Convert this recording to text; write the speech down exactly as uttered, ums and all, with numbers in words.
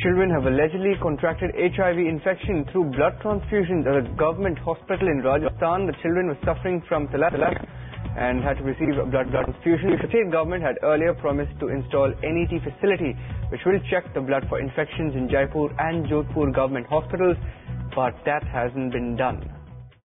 children have allegedly contracted H I V infection through blood transfusions at a government hospital in Rajasthan. The children were suffering from T A A and had to receive a blood transfusion. The state government had earlier promised to install N E T facility which will check the blood for infections in Jaipur and Jodhpur government hospitals, but that hasn't been done.